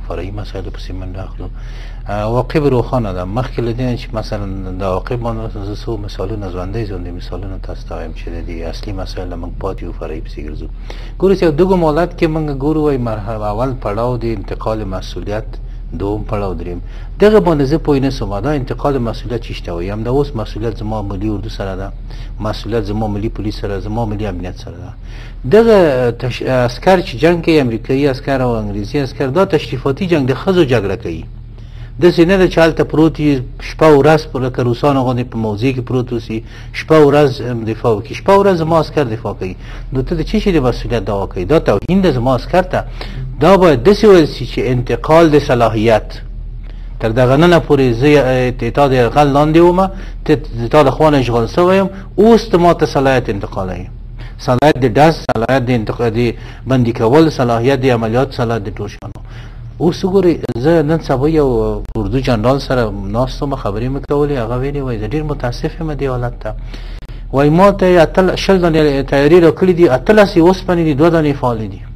فرعي مسایلو پسې منډه اخلو. عواقب روښانه ده. مخکې له دې چې مثلا د عواقب باندې زه څو مثالونه ژوندۍ مثالونه تاسو ته وایم چې د اصلي مسایل موږ پاتې یو فرعي پسې ګرځو. ګورئ چې دغه مالت کې موږ ګورو وایي مرحله اول پړاو د انتقال مسؤلیت، دوم پړاو دریم. دغه باندې زه پوه نه سوم دا انتقال مسؤلیت چی ته وایي. همدا اوس مسؤلیت زما ملي اردو سره ده، مسؤلیت زما ملي پولیس سره، زما ملي امنیت سره ده. دغه عسکر چې جنگ کوي، امریکایي عسکر او انګریزي عسکر، دا تشریفاتي جنگ د ښځو جګړه کوي. داسې نه ده چې هلته پروت وي شپه ورځ لکه روسانو غوندې په موضع کې پروت اوسي شپه ورځ دفاع وکړي. شپه ورځ زما عسکر دفاع کوي، نو ته د څه شي د مسؤلیت دعوا کوي؟ دا توهین ده زما عسکر ته. دا باید داسې ویل شي چې انتقال د صلاحیت تر دغه ننه پورې زه تا د یرغل لاندې ومه، تا د خوا نه اشغال شوی یم، اوس ته ما ته صلاحیت انتقالوي. صلاحیت د ډز، صلاحیت د بندي کول، صلاحیت د عملیات، صلاحیت د ټول شیانو. اوس وګورئ زه نن سبا یو اردو جنرال سره ناست وم، خبرې مې کولې، هغه ویلې وایي زه ډېر متاسف یم دې حالت ته. وایي ما ته 20 دانې تیارې راکړي دي، 18 اوسپنې دي، 2 دانې فعالې دي.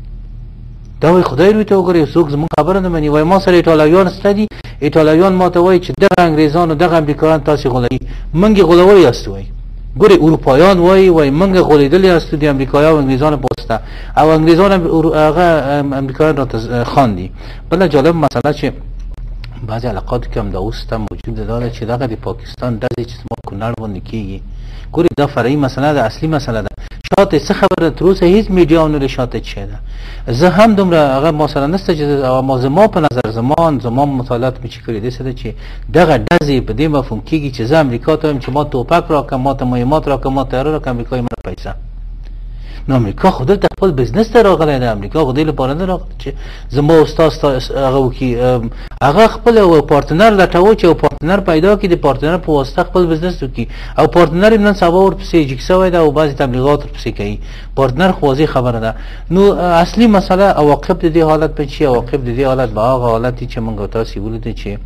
دا وایي خدای روی ته وګورئ څوک زموږ خبره نه مني. وایي ما سره ایټالویان شته دي، ایټالویان ما ته وایي چې دغه انګریزانو دغه امریکایان تاسې غولوي، موږ یې غولولی یاستو. وایي ګورئ اروپایان وایي موږ غولېدلي یاستو د امریکایان او انګریزانو په واسطه، او انګریزان هغه امریکایان راته خاندي. بله جالب مسله چې بعضې علاقاتو کې همدا اوس ته موجوده دا ده چې دغه د پاکستان ډزې چې زما کونړ باندې کېږي، ګورئ دا فرعي مسله ده، اصلي مسله ده. شاته څه خبره تر اوسه هېڅ میډیا ونه لري شاته څه ده. زه هم دومره هغه ما سره نشته چې زما په نظر زما مطالعات مې چې کړي داسې ده چې دغه ډزې په دې مفهوم کېږي چې زه امریکا ته وایم چې ما توپک راکړه، ما ته مهمات راکړه، ما تیاره راکړه، امریکا یې مړه پیسه. نو امریکا خو دلته خپل بزنس ته راغلی ده. امریکا خو دې لپاره نه راغلی چې زما استاد هغه وکړي، هغه خپل پارتنر لټوه چې یو پارتنر پیدا کړي، د پارتنر په واسطه خپل بزنس وکړي، او پارتنر یې نن سبا ورپسې جګ شوی ده او بعضې تبلیغات ورپسې کوي. پارتنر خو واضح خبره ده. نو اصلي مسله عواقب د دې حالت به چی؟ عواقب د دې حالت به هغه حالت چې موږ تاسې ولیدل چې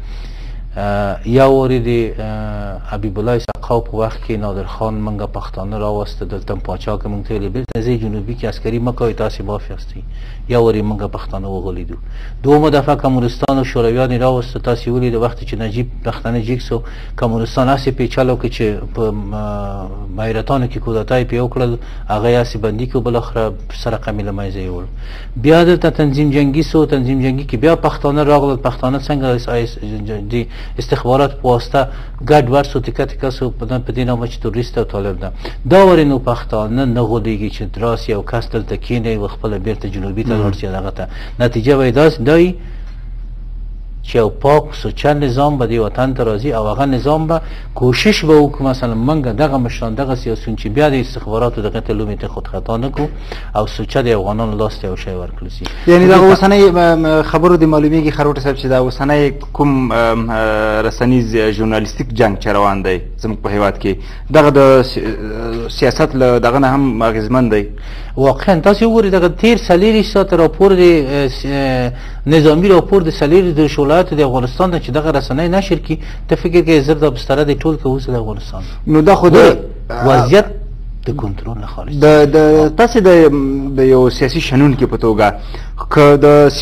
یو وارې د حبیب الله سقاو په وخت کې نادر خان موږ پښتانه راوسته دلته پاچا که موږ ته ویلې بېرته ځئ جنوبي کې عسکري مه کوئ تاسې معاف یاستئ. یو وارې موږ پښتانه وغولیدو. دومه دفعه کمونستان او شورویان یې راوسته، تاسې ولیدل وخت چې نجیب پښتانه جګ سو، کمونستان هسې پیچلو کې چې په حیرتانو کې کودتا یې پې وکړل، هغه یې هسې بندي کړو، بالاخره سره قمې له منځه یې وړ. بیا دلته تنظیم جنګي سو، تنظیم جنګي کې بیا پښتانه راغلل. پښتانه څنګه د استخبارات په واسطه ګډ وډ سو، تکه تکه سو، په دې نامه چې تروریست او طالب ده. دا ورې نو پښتانه نه غولېږي چې راسي یو کس دلته کښېني و خپله بېرته جنوبي ته لاړ شي دغه ته. نتیجه به یې داسې دی چې یو پاک سوچه نظام به دې وطن ته راځي، او هغه نظام به کوشش به وکړو مثلا موږ دغه مشران دغه سیاسیون چې بیا د استخباراتو دغه ته لومې ته خودخطا نه کړو او سوچه د افغانانو لاس ته یو شی ورکړل شي. یعنې دغه اوسنۍ خبرو د معلومیږي خروټه صاحب چې دا اوسنۍ کوم رسنیز ژورنالیستیک جنګ چې روان دی زموږ په هېواد کې، دغه د سیاست له دغه نه هم اغېزمن دی. واقعا تاسې وګورئ دغه تېر 40 ساعته راپور د نظامي راپور د 40 ولایاتو د افغانستان نه چې دغه رسنۍ نشر کړي، ته فکر کوې زر دا بستره دی ټول که اوس د افغانستان. نو دا خو د وضعیت د کنټرول نه خارج د تاسې د یو سیاسي شنونکي په توګه که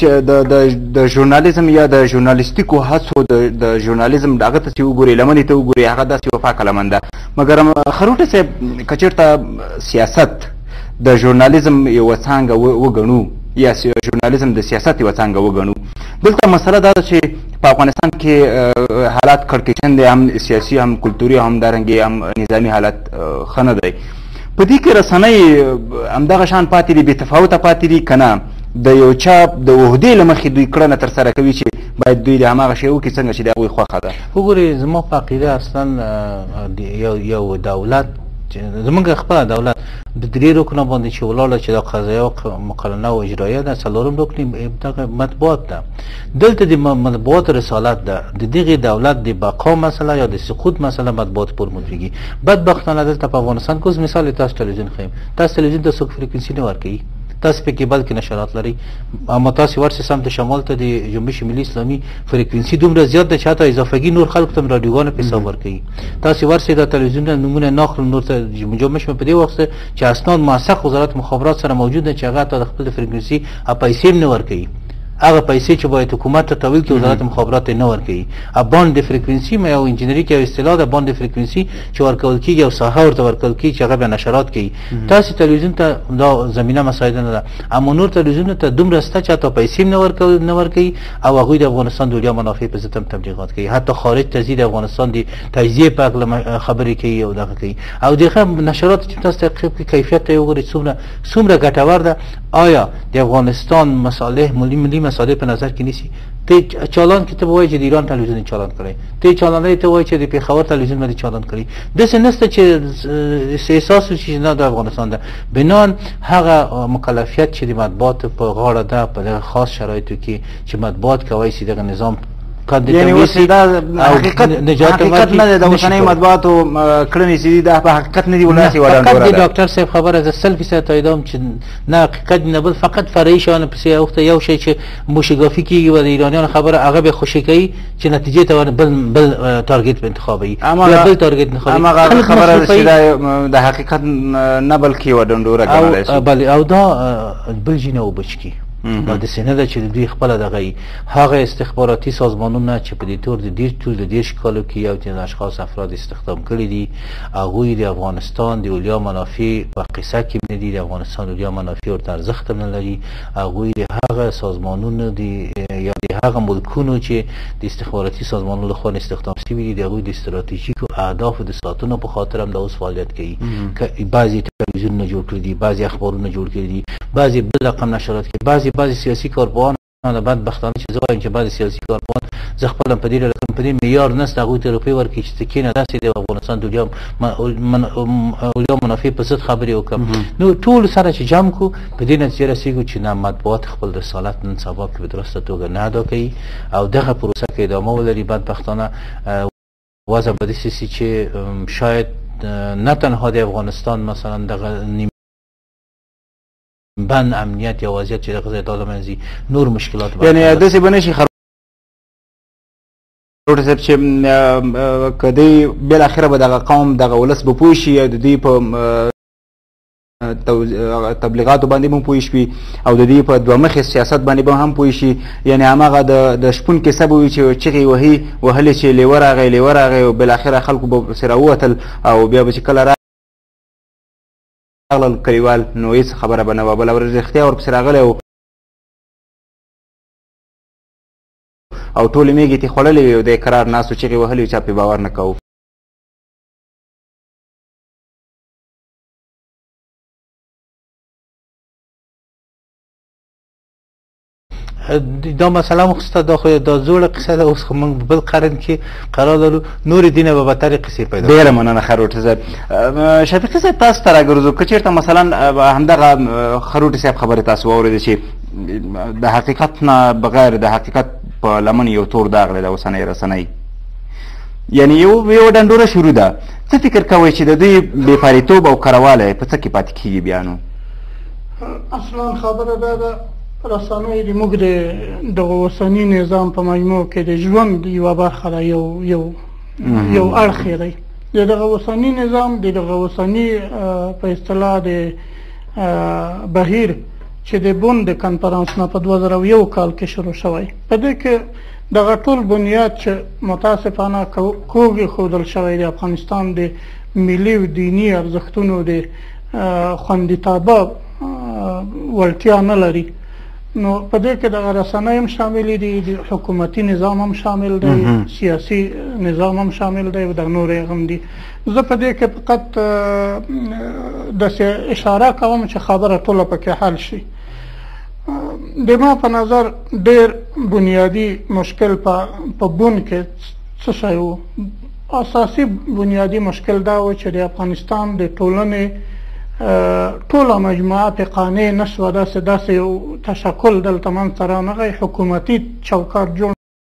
د ژورنالیزم یا د ژورنالیستیکو هڅو د ژورنالیزم هغه ته چې وګورئ، لمنې ته وګورئ، هغه داسې یوه پاکه لمن ده. مګر خروټه صاحب که چېرته سیاست د ژورنالیزم یوه څانګه وګڼو یا ژورنالیزم د سیاست یوه څانګه وګڼو، دلته مسله دا ده چې په افغانستان کې حالات کړکېچن دی، هم سیاسي هم کلتوري هم دارنګې هم نظامي حالت ښه نه دی. په دې کې رسنۍ همدغه شان پاتې دي، بې تفاوته پاتې دي که نه؟ د یو چا د عهدې له مخې دوی کړنه ترسره کوي چې باید دوی د هماغه شی وکړي څنګه چې د هغوی خوښه ده. وګورئ زما په عقیده اصلا یو دولت زمونږ خپله دولت د 3 رکنه باندې چې ولاړه چې دا قضایه مقننه او اجرایه ده، 4م رکن دغه مطبوعات ده. دلته د مطبوعات رسالت ده، د دغې دولت د بقا مسله یا د سقوط مسله مطبوعات پر مدرګي. بدبختانه دلته په افغانستان کې اوس مثال تاسو تلویزیون ښیم، تاسو تلویزیون ته څوک فریکونسي نه ورکوي، تاسو په کیبل کې نشرات لري، اما تاسو ورسې سمت شمال ته د جنبش ملي اسلامي فریکونسي دومره زیات ده چې حتی اضافهګي نور خلکو ته رادیوګانو په حساب ورکوي. تاسو ورسې د تلویزیون نمونه ناخلو نور ته جنبش په دې وخت چې اسناد موثق وزارت مخابرات سره موجود ده چې هغه ته د خپل فریکونسي پیسې نه ورکوي. هغه پیسې چې باید حکومت ته تحویل کړي وزارت مخابرات نه ورکوي. باند فرکوینسي ما یو انجینری کې اصطلاح ده باند فرکوینسي چې ورکول کېږي او ساحه ورته ورکول کېږي چې هغه به نشرات کوي. تاسو تلویزیون ته دا زمینه مساعد نه ده، اما نور تلویزیون ته دومره سته چې حتی پیسې نه ورکوي او هغوی د افغانستان د علیا منافع په ضد تبلیغات کوي، حتی خارج ته ځي د افغانستان د تجزیه په اړه خبرې کوي او دغه کوي. او دغه نشرات چې تاسو تعقیب کړئ کیفیت ته وګورئ څومره ګټور ده. آیا د افغانستان مصالح ملي مصالح په نظر کې نیسي؟ ته چالان کې ته وایي چې د ایران تلویزیون چالان کړي، ته چالان ته وایي چې د پیښور تلویزیون باندې چالان کړي. داسې نسته چې احساس وشي نه د افغانستان ده. بنان هغه مکلفیت چې د مطبوعات په غاړه ده په خاص شرایطو کې چې مطبوعات کوي سي دغه نظام یعنی اوس دا حقیقت نه ده د اوسنۍ مطبوعاتو کړنې چې دي دا په حقیقت نه دي ولاسي وړاندې فقط د ډاکټر صاحب خبره از 100% تاییدوم چې نه حقیقت نه بل فقط فرعي شانه پسې وخت یو شی چې موشګافي کیږي و د ایرانیان خبره هغه به خوشی کوي چې نتیجه ته بل تارګت انتخابي بل تارګت انتخابي اما خبره چې د حقیقت نه بلکې و ډنډوره کړل بل او دا بل جنه وبچکی دا د سینه ده چې دوی خپل دغه هغه استخباراتي سازمانونه چې په دې تور د ډیر ټول د 10 کالو کې یو تن اشخاص افراد استخدام کړي دي، هغه د افغانستان د علیا منافع په قصه کې نه دي، د افغانستان علیا منافع ورته ارزښت نه لري. هغه د هغه سازمانونو دي یا د هغه ملکونو چې د استخباراتي سازمانونو لخوا استخدام شوي دي، هغه د استراتیژیکو اهداف د ساتنې په خاطر هم د اوس فعالیت کوي. که بعضی تلویزیونونه جوړ کړي دي، بعضی اخبارونه جوړ کړي دي، بعضی بل رقم نشرات کې بعضی سیاسي کارپوهان د بدبختانه چې زه وایم چې بعضی سیاسي کارپوهان زه خپل په دې رقم په دې معیار نسته هغوی ته روپۍ ورکړي چې کینه داسې د افغانستان د علیا منافع په ضد خبرې وکړم. نو ټول سره چې جمع کو په دې نتیجه رسېږو چې نه مطبوعات خپل رسالت نن سبا کې په درسته توګه نه ادا کوي او دغه پروسه کې ادامه ولري. بدبختانه وضع به داسې شي چې شاید نه تنها د افغانستان مثلا دغه بند امنیت یا وضعیت چې دغه ځای ته منځي نور مشکلات یعنی داسې به نشي خروټ صاحب چې کدی بالاخره به دغه قوم دغه ولس به پوه شي د دې په تبلیغاتو باندې هم پوه شي او د دې په دوه مخې سیاست باندې به هم پوه شي. یعنی هماغه د شپون کیسه به وي چې چغې وهلې چې لیوه راغی او بالاخره خلکو به سره ووتل او بیا به چې کله راغلل کلیوال نو هېڅ خبره به نه وه. بله ورځ رښتیا ورپسې راغلی او ټولې مېږې ترې خوړلې وې او دی کرار ناست و چغې وهلې چا پرې باور نه کوو. دا مسله مخسته دا خو دا زوړه قصه ده. اوس خو موږ بل قرن کې قرار لرو، نور دینه به بدترې قصې پیدا ډېره مننه خروټي صاحب. شفیقي صاحب تاسو ته راګرځو که چېرته مثلا همدغه خروټي صاحب خبرې تاسو واورېدې چې د حقیقت نه بغیر د حقیقت په لمن یو تور داغ دی د اوسنۍ رسنۍ، یعنی یو ډنډوره شروع ده. څه فکر کوئ چې د دوی بېپاریتوب او کرهوالی په څه کې پاتې کېږي بیا نو؟ اصلا خبره دا ده رسنۍ د موږ د دغه اوسني نظام په مجموع کې د ژوند یوه برخه ده، یو اړخ یې دی. د دغه اوسني نظام د دغه اوسني په اصطلاح د بهیر چې د بون د کنفرانس نه په 2001 کال کې شروع شوی، په دې کې دغه ټول بنیاد چې متاسفانه کوږ ایښودل شوی د افغانستان د ملي او دیني ارزښتونو د خوندیتابه وړتیا نه لري. نو په دې کې دغه رسنۍ هم شاملې دي، د حکومتي نظام هم شامل دی، سیاسي نظام هم شامل دی او د نور هم دي. زه په دې کې فقط داسې اشاره کوم چې خبره ټوله پکې حل شي. د ما په نظر ډېر بنیادي مشکل په بون کې څه شی و؟ اساسي بنیادي مشکل دا و چې د افغانستان د ټولنې ټوله مجموعه په قانع نه شوه، داسې یو تشکل دلته منځته رانغی، حکومتي چوکاټ جوړ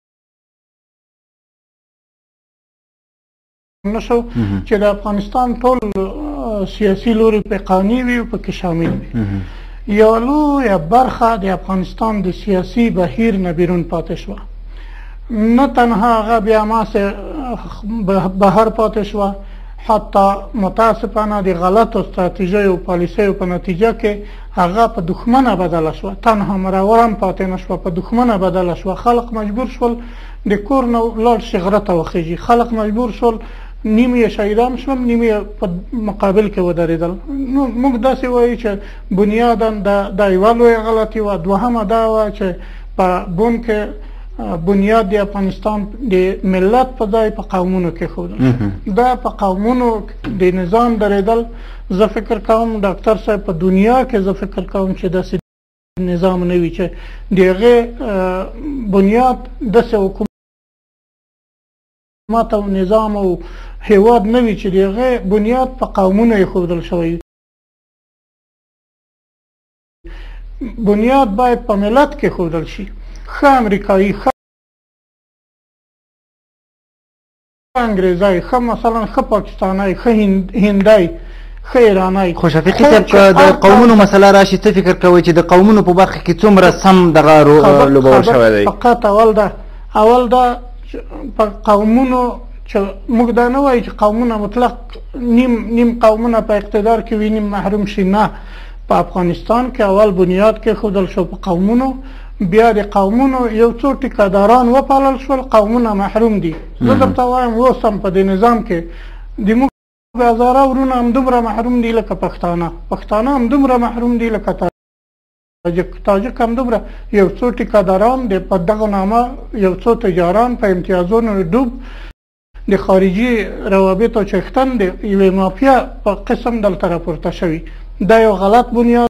نه شو چې د افغانستان ټول سیاسي لوري په قانع وي او پکې شامل وي. یوه لویه برخه د افغانستان د سیاسي بهیر نه بیرون پاتې شوه. نه تنها هغه بیا ماسې بهر پاتې شوه، حتی متاسفانه د غلطو استراتیژیو او پالیسیو په نتیجه کې هغه په دښمنه بدله شوه، تنها مرور هم پاتې نه شوه، په دښمنه بدله شوه. خلق مجبور شول د کور نه لاړ شي غره ته وخیږي، خلق مجبور شول نیم یې شهیدان شول، نیم یې په مقابل کې ودرېدل. نو موږ داسې وایو چې بنیادا دا یوه لویه غلطي وه. دوهمه دا وه چې په بون کې بنیاد د افغانستان د ملت په ځای په قومونو کېښودل شو. دا په قومونو د نظام درېدل، زه فکر کوم ډاکټر صاحب په دنیا کې زه فکر کوم چې داسې نظام نه وي چې د هغې بنیاد داسې حکومت او نظام او هیواد نه وي چې د هغې بنیاد په قومونو ایښودل شوی. بنیاد باید په ملت کېښودل شي. ښه امریکایي، ښه انګریزی، ښه مثلا ښه پاکستانی، ښه هندی، ښه ایرانی. خو شفیقي صاحب که د قومونو مسله راشي څه فکر کوئ چې د قومونو په برخه کې څومره سم دغه لوبول شوی دی؟ فقط اول دا په قومونو چې موږ دا نه وایو چې قومونه مطلق نیم قومونه په اقتدار کې وي نیم محروم شي، نه. په افغانستان کې اول بنیاد کېښودل شو په قومونو، بیا د قومونو یو څو ټیکهداران وپالل شول، قومونه محروم دي. زه درته وایم اوس هم په دې نظام کې د موږ هزاره ورونه همدومره محروم دي لکه پښتانه همدومره محروم دي لکه تاجک همدومره. یو څو ټیکهداران د په دغه نامه یو څو تجاران په امتیازونو ډوب د خارجي روابطو چښتن د یوې مافیا په قسم دلته راپورته شوي. دا یو غلط بنیاد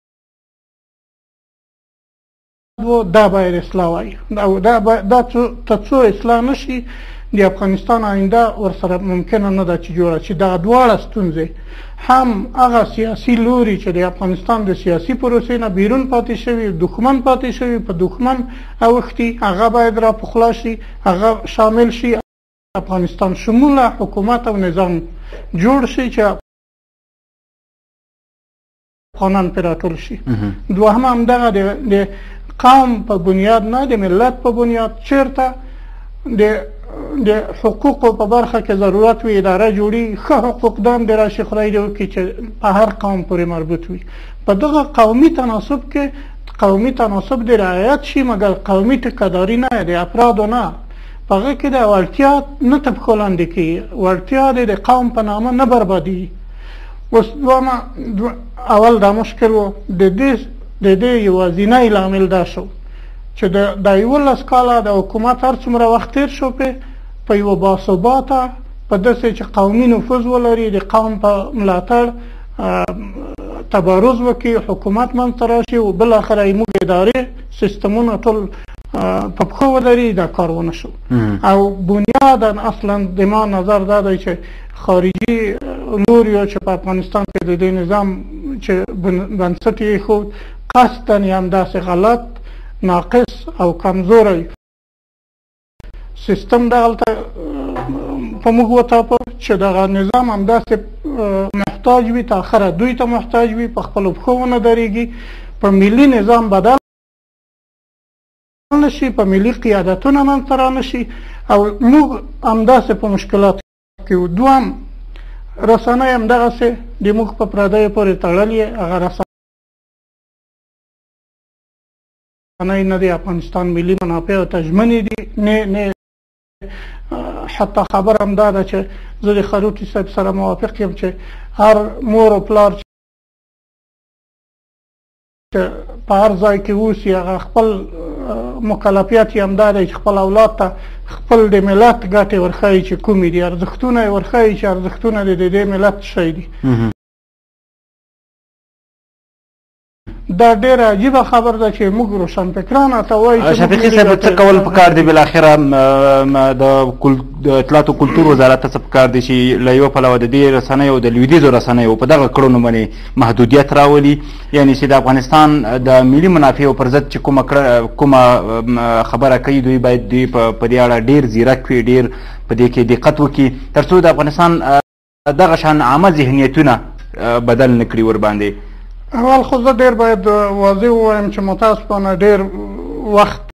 و، دا باید اصلاح وایي. او دا تر څو اصلاح نشي د افغانستان آینده ورسره ممکنه نه ده چې جوړه شي. دغه دواړه ستونزې، هم هغه سیاسي لوري چې د افغانستان د سیاسي پروسې نه بیرون پاتې شوي، دښمن پاتې شوي، په دښمن اوښتي، هغه باید را پخلا شي، هغه شامل شي، افغانستان شموله حکومت او نظام جوړ شي چې افغانان پرې راټول شي. دوهم همدغه د قوم په بنیاد نه، د ملت په بنیاد چیرته د حقوقو په برخه کې ضرورت وي اداره جوړي، ښه حقوقدان د راشي خدای دې وکړي چې په هر قوم پورې مربوط وي. په دغه قومي تناسب کې قومي تناسب د رعایت شي، مګر قومي ټیکهداري نه، د افرادو نه. په هغه کې د وړتیا نه ته پښو لاندې کېږي، وړتیا د قوم په نامه نه بربادېږي. اوس اول دا مشکل و. د دې یوازینی لامل دا شو چې د 11 کاله د حکومت هر څومره وخت تېر شو په یوه باثباته، په داسې چې قومي نفوذ ولري، د قوم په ملاتړ تبارز وکړي، حکومت منځته راشي او بالاخره زموږ ادارې سیستمونه ټول په پښو ودرېږي. دا کار ونه شو. او بنیادا اصلا د ما نظر دا دی چې خارجي لوریو چې په افغانستان کې د دې نظام چې بنسټ یې ایښود قصدا یې همداسې غلط، ناقص او کمزوری سیستم دغلته په موږ وټاپه چې دغه نظام همداسې محتاج وي، تاخره دوی ته محتاج وي، په خپلو پښو ونه درېږي، په ملي نظام بدل نشي، په ملي قیادتونه منځته رانشي، او موږ همداسې په مشکلات کې وو. دوهم رسنۍ همدغسې د موږ په پردیو پورې تړلې، هغه رسنۍ نه د افغانستان ملي منافعو ته ژمنې دي، نه حتی خبر هم دا ده چې زه د خروټي صاحب سره موافق یم چې هر مور او پلار چې په هر ځای کې اوسي هغه خپل مکلفیت یې همدا دی چې خپل اولاد ته خپل د ملت ګټې ورښایي چې کومې دي، ارزښتونه یې ورښایي چې ارزښتونه د دې ملت شی دي. دا ډېره عجیبه خبر ده چې موږ روشنفکران ته وایي. شفیقي صاحب څه کول پکار دي بالاخره د اطلاعات او کلتور وزارت ته څه پکار دي چې له یوه پلوه د دې رسنیو د لویدیځو رسنیو په دغه کړنو باندې محدودیت راولي، یعنې چې د افغانستان د ملي منافعو پر ضد چې کومه خبره کوي دوی باید دوی په دې اړه ډېر ځیرک وي، ډېر په دې کې دقت وکړي تر څو د افغانستان دغه شان عامه ذهنیتونه بدل نه کړي ورباندې. اول خو زه ډېر باید واضح ووایم چې متاسفانه ډېر وخت